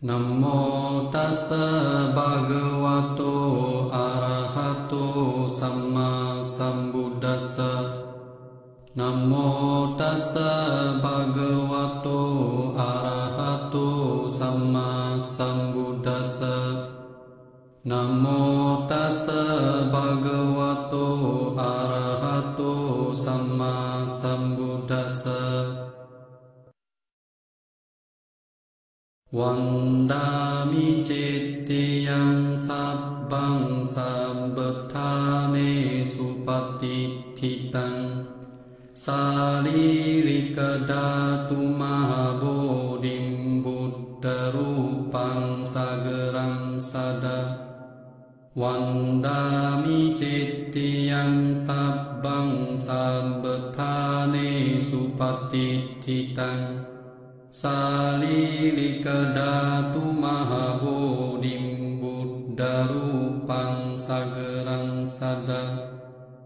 Namo tassa bhagavato arahato samma sambuddhassa. Namo tassa bhagavato arahato samma sambuddhassa. Namo tassa bhagavato arahato samma sambuddhassa. Vandami cittiyang sabbang sabbethane supatitthitang salirika dhatu mahabodhim buddha rupang sageram sada. Vandami cittiyang sabbang sabbethane supatitthitang salilika dhatu mahabodhim buddha rupang sagerang sada.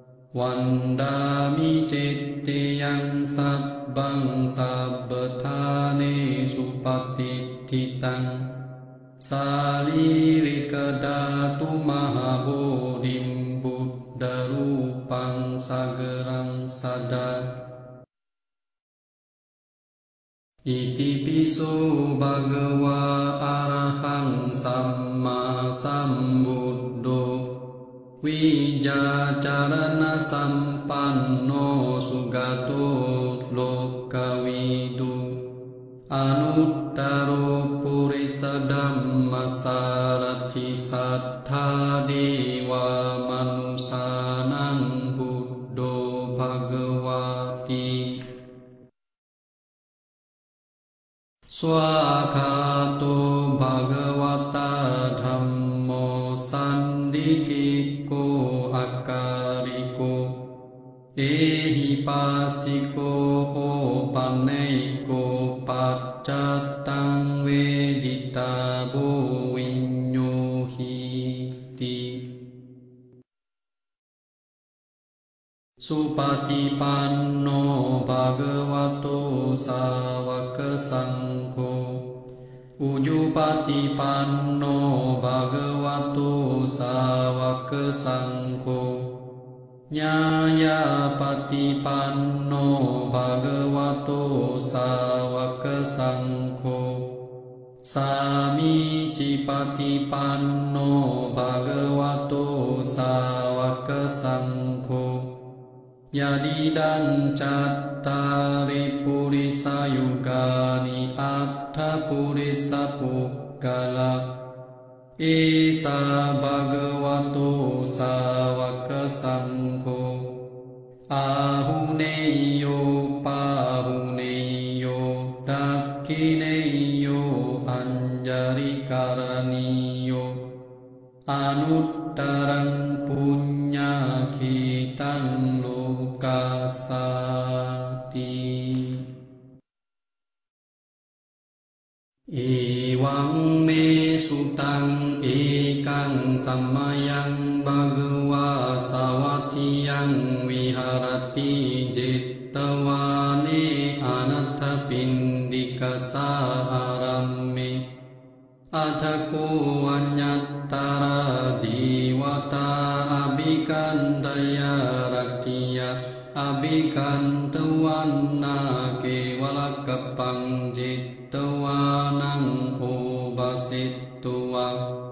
Vandami cittiyang sabbang sabbethane supatitthitang salilika dhatu mahabodhim buddha rupang sagerang sada. Iti piso bhagava arahang samma sambuddho wijacarana sampanno sugato lokawidu anuttaro purisa dhamma sarati sattha dewa manusanang buddho bhagavati. Swakato bhagavata dhammo sanditiko akariko ehipasiko opaneiko paccatang vedita bovinyohiti. Supatipanno bhagavato sāvaka saṅgho ujupatipanno bhagavato sāvaka saṅgho nyāyapatipanno bhagavato sāvaka saṅgho samicipatipanno bhagavato sāvaka saṅgho yadidang cattari purisa yugani atta purisa pukkala esa bhagavato sāvaka saṅgho ahuneyo pahuneyo dakkineyo anjarikaraniyo anuttarang punya kitang lokasati. Ewang me sutang ekang samayang bhagava sawatiyang viharati jettawane anatta pindika sāramme athako anyattara diwata abhikandaya raktiya abhikantawana kevalakapang jettawanang obasittuwa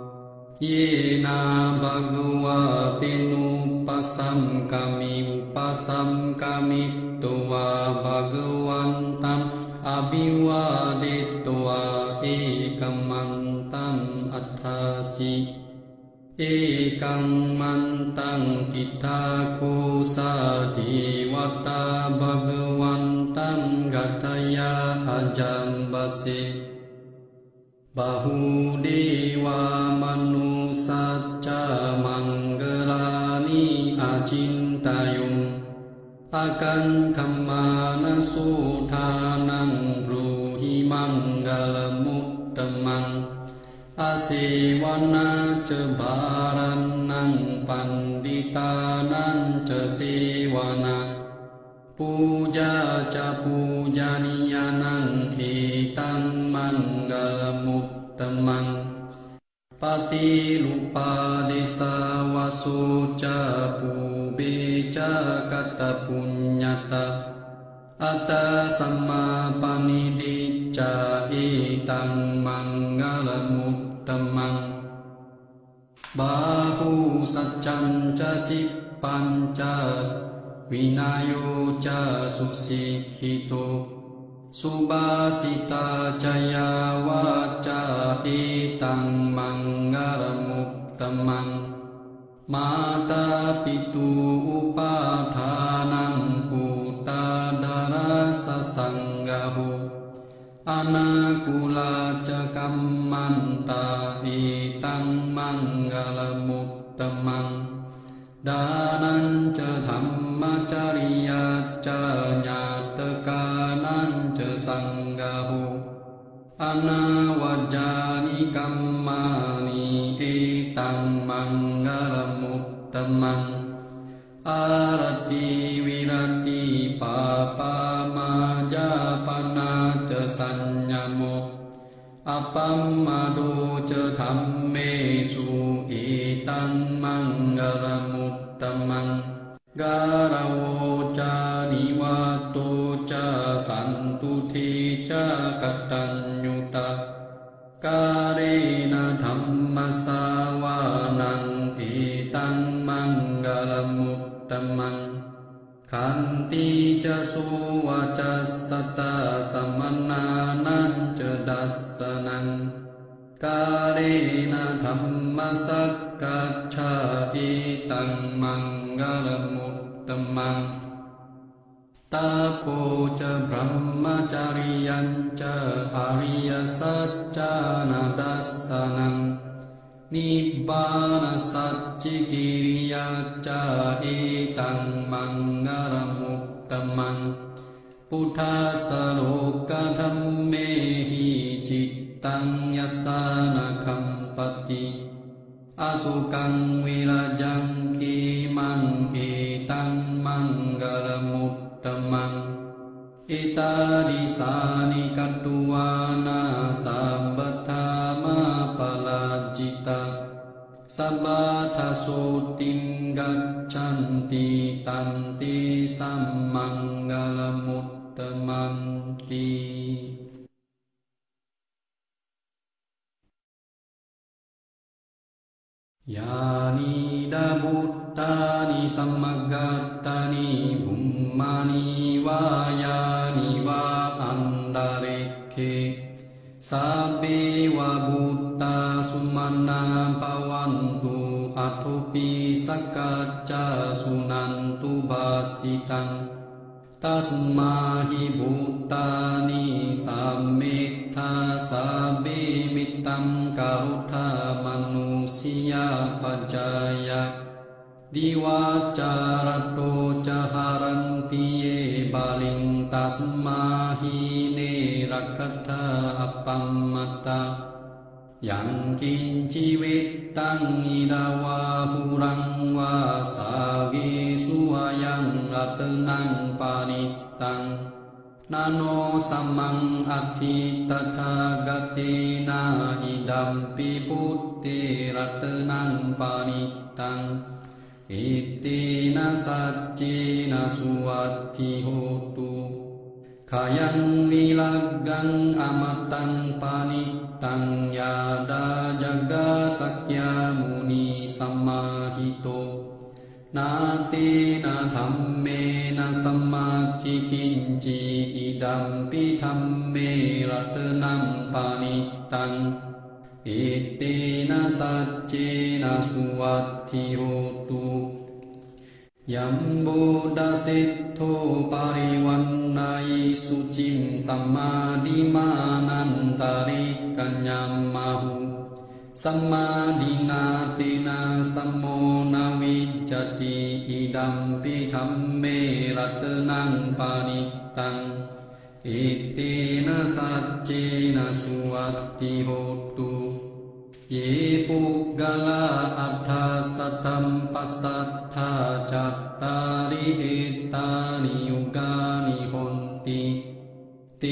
yena bhagavatenu upasam kami tuwa bhagavantam abhiwadetwa ekamantam athasi ekang mantang pitako sadewata bhagavantam gataya ajambase bahudewa manusacca manggalani acintayung akan kamana suthanang bruhi manggalamuttamang asewana cebaranang panditanang cesewana puja ca pujaniyanang etang manggalamut ตมังปฏิรูปาเดสาวาสุจาภูเบจกัตตปุญญาตาอัตตสัมมาปณิดิจาอิตังมังกลมุตตมังบาหูสัจจัญจะสิปปัญจะวินัยโยจะสุสิกขิโตสุบาสิตาจยาวาจาอิตังมังกลมุตตมังมาตาปิตุอุปาทานังปุตตาดาราสสังฆโหอนาคุลาจกัมมันตาอิตังมังกลมุตตมังดานันจะธรรมจริยาจญาตกานันจะสังฆโหอนาวจานิกัมมานิเอตังมังกลมุตตมังอารติวิรติปาปามาจาปนาจะสัญญโมอปัมมาโดจะธัมเมสุเอตังมังกลมุตตมังการโวจานิวาโตจะสันตุทิจะกัตตัญญูตะกาเรนะธัมมสาวานังเอตังมังกลมุตตมังขันติจะสุวาจัสสตาสมนานันจะดัสสนังกาเรนะธัมมสักกัจฉาอิตังมังกลมุตตมังตาโปจะพรหมจาริยัญจะอริยสัจจานาดัสสนังนิพพานสัจจิกิริยาจาอิตังมังกลมุตตมังพุทธัสสะโลกธัมเมหิจิตตังยัสสานะคัมปติอสุกังวิราจังคีมังเอตังมังกลมุตตมังอิตาดิสานิกัตตุวานาสัมปทามาปลาจิตาสัพพะทาโสติงกัจฉันติตันติสัมมังกลมุตตมังติยานิดาบุตตานิสัมมากัตตานิภุมมานิวายานิวาอันดาเรเคสัพเพวะบุตตาสุมาณาภวันตุอัตถุปิสักกัจจาสุนันตุบาสิตังตัสมาหิบุตตานิสัมเมตถาสัพเพมิตตังกะรุธามนุสิยาปัจจายะดิวาจารโตจะหารันติเยบาลิงตัสมาหิเนรักขทาอัปปัมมตายังกินชีวิตตังอิดาวาหุรังวาสากิสุอายังรัตนังปานิตังนาโนสัมมังอัตถิตถากเตนะอิดัมปิพุทธิรัตนังปานิตังอิตินะสัจจินะสุวัตถิโหตุขายังวิลักกังอมตังปานิตังยาดาจักกะสักยามุนีสัมมาหิโตนาเตนะธัมเมนะสัมมาจิกินจิอิดัมปิธัมเมรัตนังปานิตังอิตินะสัจจินะสุวัตถิโหตุยัมโบดาสิทโธปาริวันนายิสุจิมสัมมาดิมานันตาริกัญญามมาหุสัมมาดินาตินาสัมโมนาวิจติอิดัมปิธัมเมรัตนังปานิตังอิตินะสัจจินะสุวัตถิโหตุเยปุกกะลาอัฏฐสัตตัมปัสสัทธาจัตตาริเอตานิยุกานิหนติติด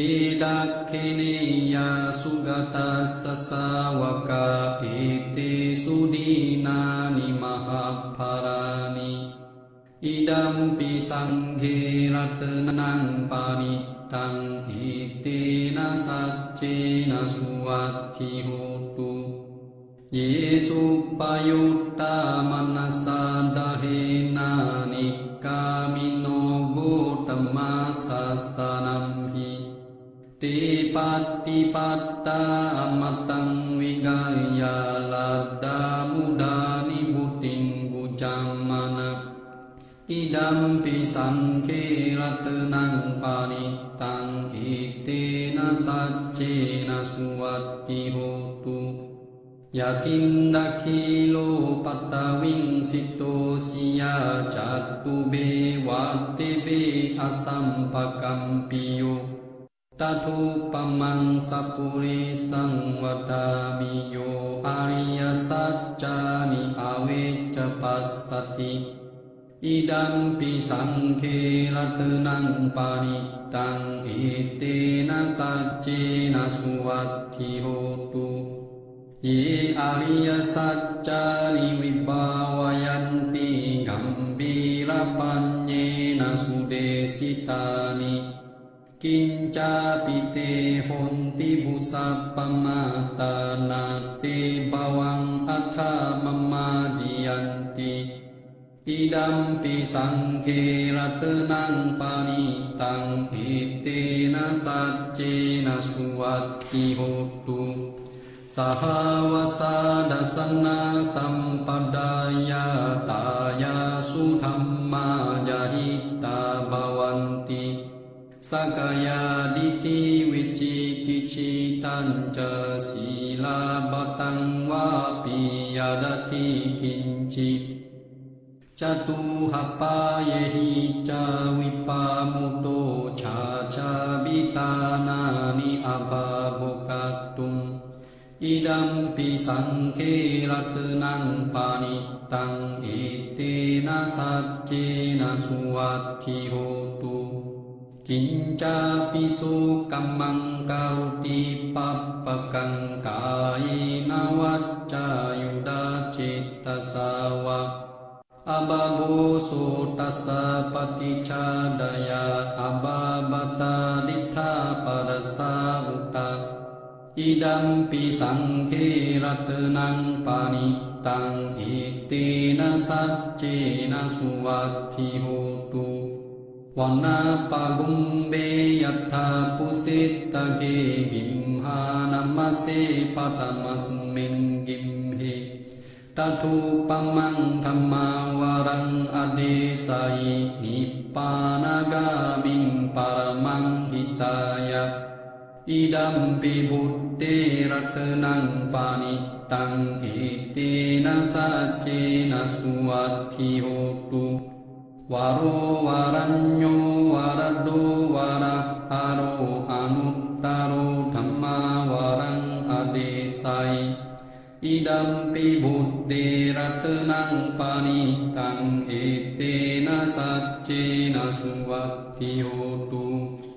ดักเขเนยาสุกตัสสะสาวกาเอเตสุดีนานิมหาภารานิอิดัมปิสังเฆรัตนังปานิตังเอเตนะสัจเจนะสุวัตถิโหตุเยสุปยุตตามนัสสะดะเหนานิกามิโนโกตมัสสะสะนัมหิเตปัตติปัตตามตังวิกายาลัดดามุดานิบุติงบุจัมมนะอิดัมปิสังเขรัตนังปานิตังเอเตนะสัจเจนะสุวัตติโหตุยะทินดัคคิโลปัตตวิงสิโตสิยาจัตตุเบวัตเตเบอสัมภกัมปิโยตัทุปมังสัพพุริสังวตามิโยอริยสัจจานิอเวจจปัสสติอิดัมปิสังเขรัตนังปานิตังเอเตนะสัจเจนะสุวัตถิโหตุเยอริยสัจจานิวิภาวยันติกัมบีรปัญเยนะสุเดสิตานิกิญจาปิเตหนติบุสัพปมาตานาเตภวังอัฏฐมมาดิยันติอิดัมปิสังเขรัตนังปานิตังเอเตนะสัจเจนะสุวัตถิโหตุสหวสาดัสสนาสัมปดายาตายาสุธัมมายาหิตาภวันติสักยาดิทิวิจิกิจิตัญจศีลาบตังวาปิยาดทิกิญจิจตุหปายหิจาวิปามุโตชาชาบิตานานิอาภาโบกัตตุงอิดัมปิสังเขรัตนังปานิตังเอเตนะสัจเจนะสุวัตถิโหตุกิญจาปิสุกัมมังการุติปัปปะกังกายนาวัจจายุดาจิตตสาวะอบาโบโสตัสสะปฏิชาดายาอบาบตาดิทธาปัสสาวุตตาอิดัมปิสังเขรัตนังปานิตังเอเตนะสัจเจนะสุวัตถิโหตุวันนาปะกุมเบยัตถาปุสิตตะเกกิมหานัมมะเสปะตะมัสมิงกิมเหตัทุปมังธัมมาวรังอเดสายนิพพานากามิงปรมังหิตายะอิดัมปิบุตเตรัตนังปานิตังเอเตนะสัจเจนะสุวัตถิโหตุวาโรวารัญโยวารัดโดวาระหะโรอนุตตโรธัมมาวรังอเดสัยอิดัมปิบุตเตรัตนังปานิตังเอเตนะสัจเจนะสุวัตถิโหตุ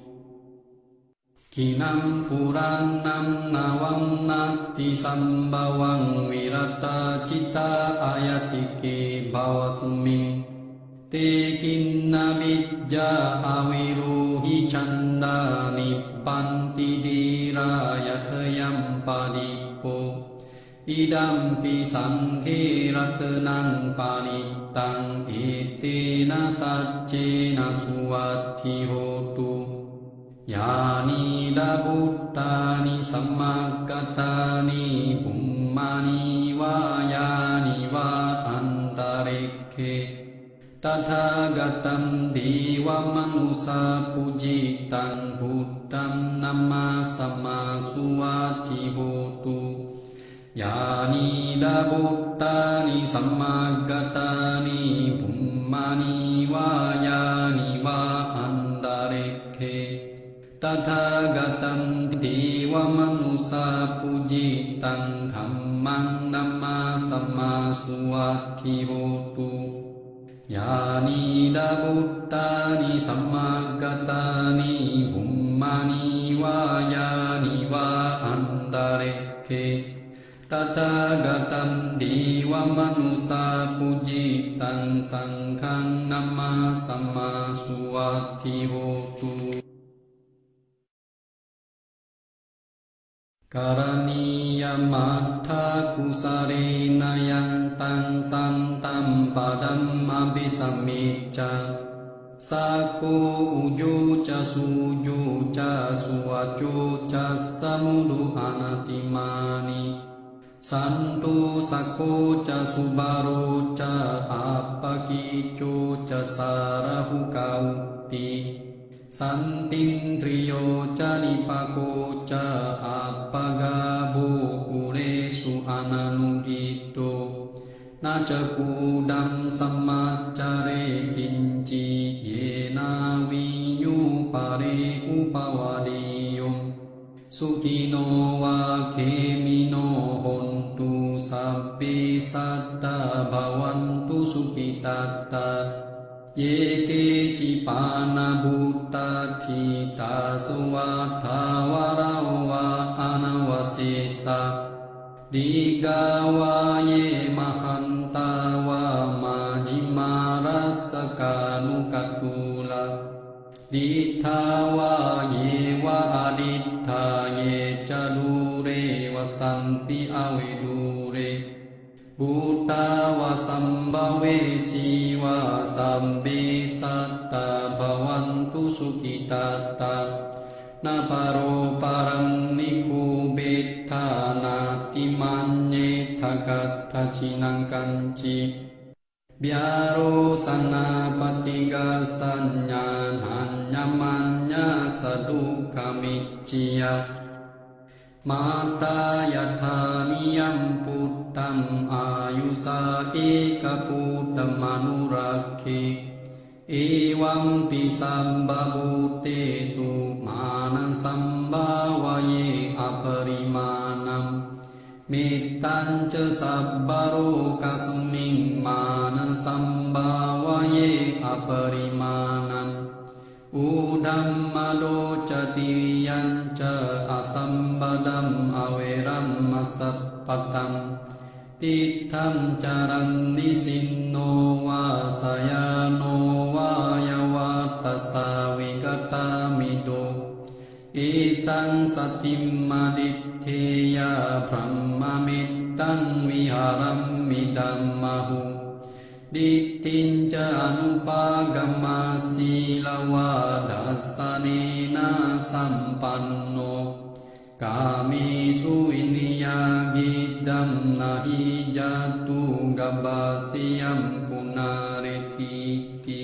ขินัมปุรานัมนาวังนัตติสัมภวังวิรัตจิตาอายติเกภวสมิงเตกินนาวิจจาอวิโรหิชันดานิปันติดีรายทยัมปาดิโปอิดัมปิสังเขรัตนังปานิตังเอเตนะสัจเจนะสุวัตถิโหตุยานิดาบุตตานิสัมมากัตตานิภุมมานิวายานิวาอันตะเรเขตถาคตัมดีวมนุสาปุจิตังพุทธังนัมมาสัมมาสุวัตถิโหตุยานิดาบุตตานิสัมมากัตตานิภุมมานิวายานิวาอันตะเรเขตถาคตัมดีวมนุสาปุจิตังธัมมังนัมมาสัมมาสุวัตถิโหตุยานิดาบุตตานิสัมมากัตตานิภุมมานิววายานิวาอันตาเรเคตถาคตัมดีวมนุสาปุจิตังสังฆังนัมมาสัมมาสุวัตถิโหตุการณียมัตถากุสาเรนยังตังสันตัมปะดัมมะภิสัมมิจจาสักโกอุโจจะสุโจจะสุวัจโจจะสมุดุอนัตติมานิสันตุสักโกจะสุบาโรจะอัปปกิโจจะสาระหุกาอุปิสันตินทริโยจะนิปโกจะอัปปกาโบกุเรสุอนันุกิโตนาจกูดัมสัมมาจาเรกินจิเยนาวิญญูปาเรอุปวาดิยมสุขิโนวาเคมิโนหนตุสัพพิสัตตาภวันตุสุขิตัตตาเยเกจิปานาบุตตาทิตาสวัฏฐาวราวาอนาวสิสะดิกาวาเยมหันตาวามาจิมารัสกานุกัตตุลาดิทาวาเยวะอดิทธาเยจาดูเรวสันติอเวดูเรบุตตาวะสัมภเวสีวะสัมปิสัตตาภวันตุสุขิตัตตานาปโรปารังนิคูเบธานาติมันเยทะกัตถชินังกัญจิบิอาโรสนาปฏิกาสัญญาหัญญมัญญาสดุขมิจจิยามาตายาธานิยัมพุตตัมอายุสาเอกพุตตมานุรักขิเอวัมปิสัมบาบุเตสุมานังสัมบาวะเยอปริมาณัมเมตตัญจะสัพพะโรกัสมิงมานังสัมบาวะเยอปริมาณัมอุดัมมโลจติยัญจะอสัมบดัมอเวรัมมัสสปตัมติทัมจารันนิสินโนวาสยาโนวายวัตตสาวิกตามิโดอิตังสติมมาดิเทยาพรหมมิตตังวิหารัมมิดัมมหุดิตินจานุปากมมาสีลวาดัสสเนนะสัมปันโนกามิสุอินิยากิดัมนาหิจัตุกับบาสิยัมปุนาเรติติ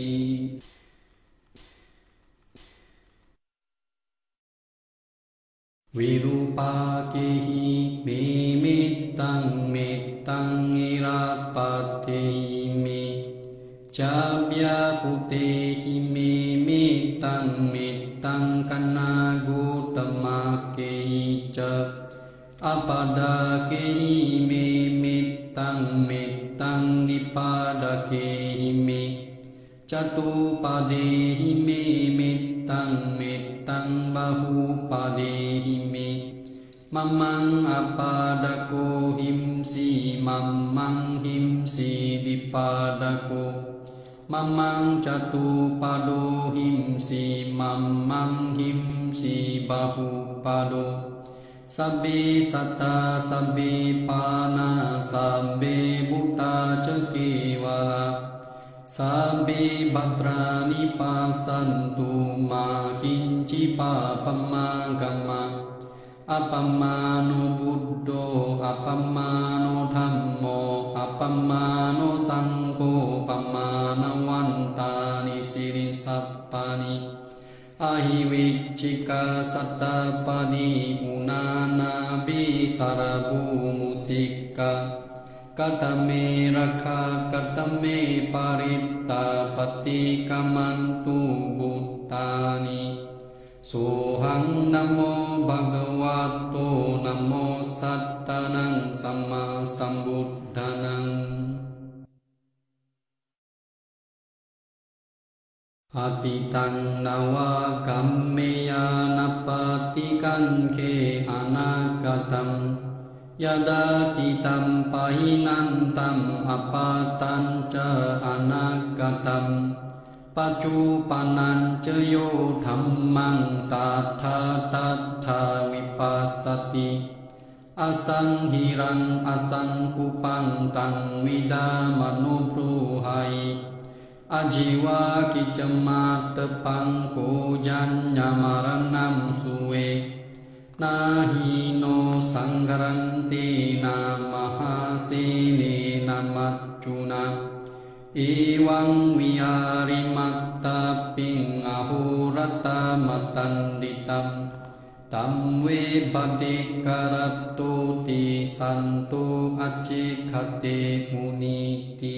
วิรูปาเกหิเมมิตตังเมตตังอิราปะเทมิจับยาปุเตหิเมมิตตังเมตตังกัณากุตมะเกหิจับอปาดาเกหิเมมิตตังเมตตังดิปาดาเกหิเมจตุปาเดหิเมมิตตังเมตตังบาหุปาเดหิเมมัมมังอปาดาโกหิมสีมัมมังหิมสีดิปาดาโกมัมมังจตุปาโดหิมสีมัมมังหิมสีบาหุปาโดสัพเพสัตตาสัพเพปานาสัพเพบุตตาจเกวะสัพเพบัตรานิปัสสันตุมากินจิปาปมากัมมาอัปปมาโนบุตโตอัปปมาโนธัมโมอัปปมาโนสังโฆปัมมาณวันตานิสิริสัพปานิอหิวิจิกาสัตตปานิอุนานาบิสารบูมุสิกากัตเมราคากัตเมปาริตตาปฏิกัมมันตุบุตตานิโสหังนะโมภะคะวะโตนะโมสัตตานังสัมมาสัมพุทธานังอติตังนาวากัมเมยานปฏิคันเคอนาคตังยะดาติตัมปะหินันตัมอปาตัญจอนาคตัมปัจจุปันนัญจโยธัมมังตัทธาตัทธาวิปัสสติอสังหิรังอสังคุปังตังวิดามโนพรูหัยอจิวากิจมาตปังโกจัญญามรณัมสุเวนาหิโนสังฆรันตินามหาสีเนนะมัจจุนาเอวังวิหาริมัตตาปิงอโหรัตตมัตตันดิตัมตัมเวปฏิกรัตโตติสันโตอจิคเตมุนิติ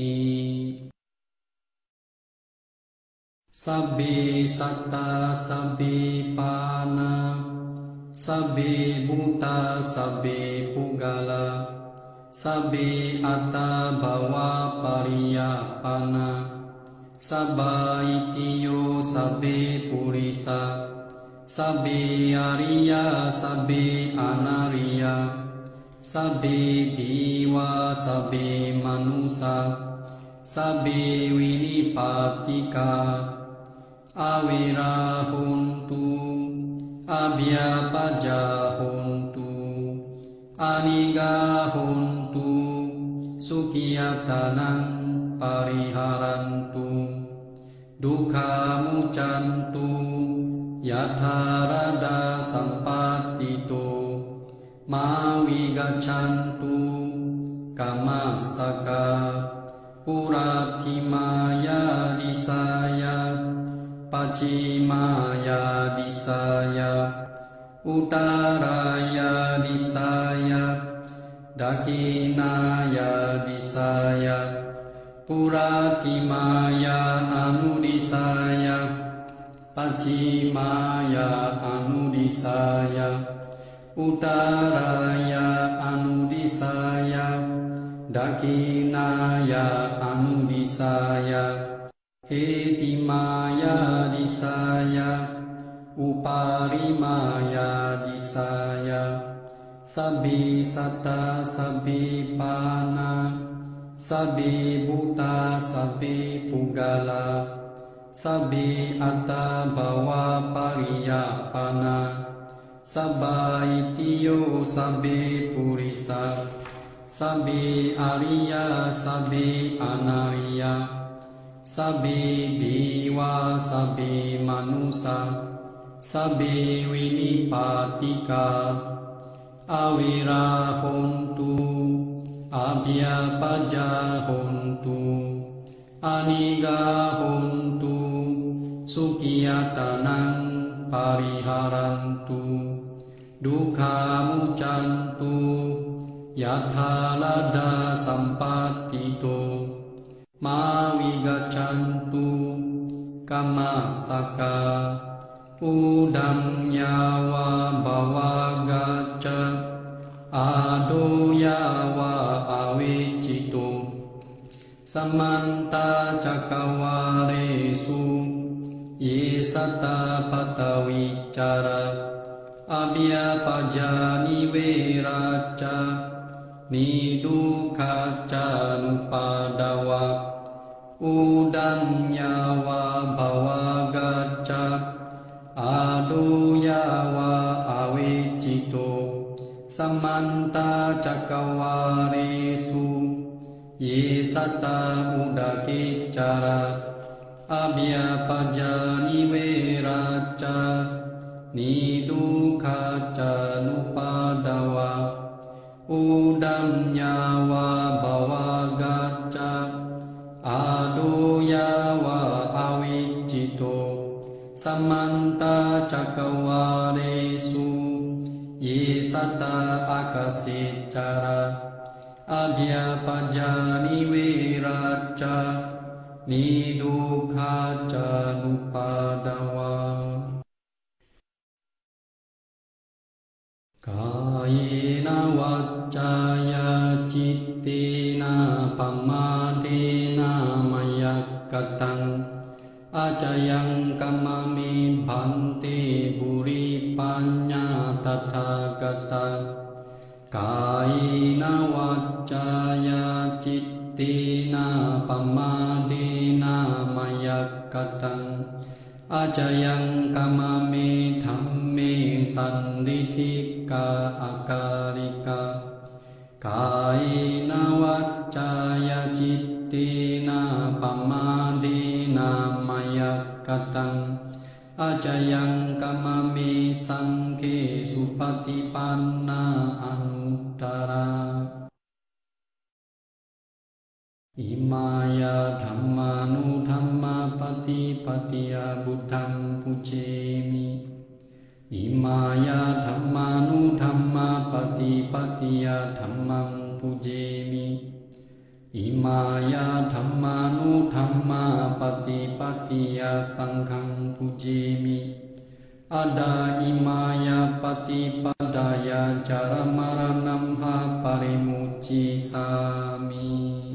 สัพเพสัตตาสัพเพปานาสัพเพบุตตาสัพเพปุกาลาสัพเพอัตตาภวะปริยาปานาสัพพะอิติโยสัพเพปุริสาสัพเพอริยสัพเพอนาริยสัพเพดีวาสัพเพมนุสาสัพเพวินิปาติกาอเวราหุนตุอภิยปัจจาหุนตุอานิกาหุนตุสุขิยตานังปริหารันตุดุขามุจันตุยะถารดาสัมปติโตมาวิกัจฉันตุกัมมัสสกาปุราธิมายาดิสายาปัจฉิมายาดิสายาอุตารายาดิสายาดักขินายาดิสายาปุราธิมายาอนุดิสายาปัจฉิมายาอนุดิสายาอุตารายาอนุดิสายาดักขินายาอนุดิสายาเหติมายาดิสายาอุปาริมายาดิสายาสัพพิสัตตาสัพพิปานาสัพพิบุตตาสัพพิปุกาลาสัพพิอัตตาภวะปริยาปานาสัพพะอิติโยสัพพิปุริสาสัพพิอริยสัพพิอนาริยสัพพิดีวาสัพพิมนุสาสัพพิวินิปาติกาอเวราหุนตุอภิยปัจจาหุนตุอานิกาหุนตุสุขิยตานังปริหารันตุดุขามุจันตุยะถาลดาสัมปติโตมาวิกัจฉันตุกัมมัสสกาอุดัมยาวาภวะกัจจอาโดยาวาอเวจิโตสัมมันตาจักวาเรสุเยสัตตาปัตตวิจาระอภิยปัจจานิเวราจานิดุขัจจานุปาดาวะอุดัญญาวาภวะกัจจอาโดยาวาอเวจิโตสัมมันตาจักวาเรสุเยสัตตาอุดากิจจาระอภิยปัจจานิเวราจานิดุขัจจานุปาดาวะอุดัญญาวาภวะกัจจอาโดยาวาอเวจิโตสัมมันตาจักวาเรสุเยสัตตาอาคาสิจาระอภิยปัจจานิเวราจานิดุขัจจานุปาดาวะกายเนวัจจายจิตเตนะปัมมาเตนะมยักขตังอาจยังกัมมมิพันติบุริปัญญาทากตากายนวัจจายจิตตินาปมาดีนามยักขตังอาจยังกามเมธัมเมสันดิธิกาอาการิกากายนวัจจายจิตตินาปมาดีนามยักขตังอาจยังกามเมสังเกสุปฏิปันนาอนุตตราอิมายาธัมมานุธัมมาปฏิปติยาบุตังปุเจมิอิมายาธัมมานุธัมมาปฏิปติยาธัมมังปุเจมิอิมายาธัมมานุธัมมาปฏิปติยาสังฆังปุเจมิอาดาอิมายาปฏิปดายาจารมรณัมหาปริมุจิสามิ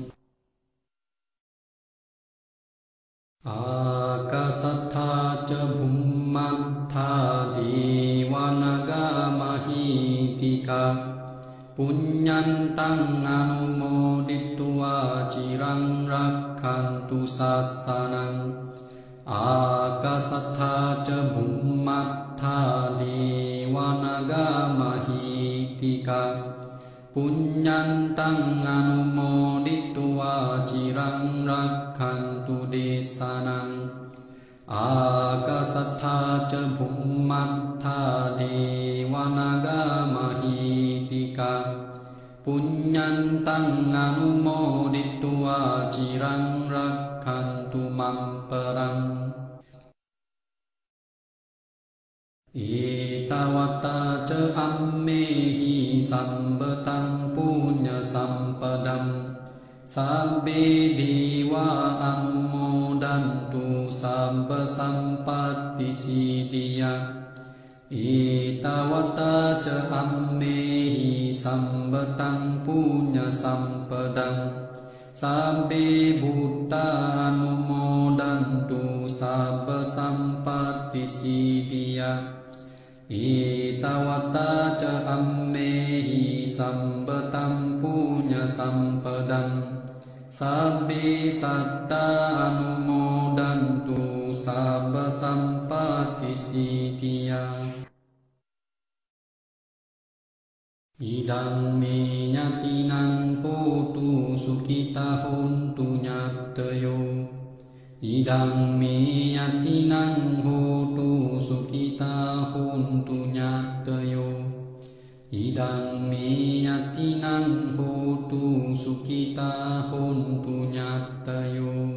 อากาสัทธาจภุมมัทธาดีวานากามหิติกาปุญญันตังอนุโมดิตวาจิรังรักขันตุสัสสะนังอากาสัทธาจภุมมัทธาดีวานากามหิติกาปุญญันตังอนุโมดิตวาจิรังรักขันตุเดสานังอากาสัทธาจภุมมัทธาดีวานากามหิติกาปุญญันตังอนุโมดิตวาจิรังรักขันตุมัมปรังเอตวัตตาเจอัมเมหิสัมปตังปุญญสัมปดังสัพเพดีวะอนุโมดันตุสัมปสัมปัตติสิทิยาเอตวัตตาเจอัมเมหิสัมปตังปุญญสัมปดังสัพเพบุตตาอนุโมดันตุสัพพสัมปัตติสิทิยาเอตวัตตาจอัมเมหิสัมปตังปุญญสัมปดังสัพเพสัตตาอนุโมดันตุสัพพสัมปัตติสิทิยาอิดังเมญาตินังโหตุสุขิตาโหนตุญาตโยอิดังเมญาตินังโหตุสุขิตาโหนตุญาตโยอิดังเมญาตินังโหตุสุขิตาโหนตุญาตโย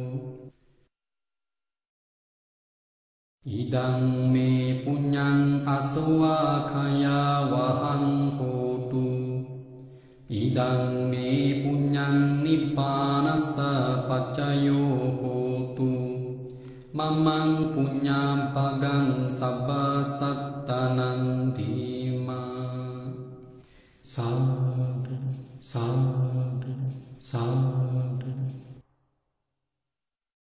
อิดังเมปุญญังอาสวะขยาวะหังโหตุอิดังเมปุญญังนิพพานัสสะปัจจโยโหตุมัมมังปุญญามปะกังสัพพสัตตานันติมาสาธุสาธุสาธุ